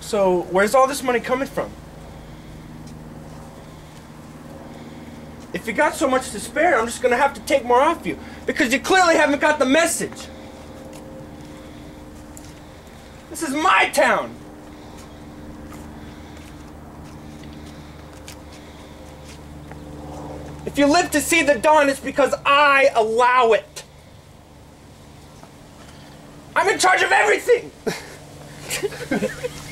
So, where's all this money coming from? If you got so much to spare, I'm just gonna have to take more off you. Because you clearly haven't got the message. This is my town! If you live to see the dawn, it's because I allow it. I'm in charge of everything!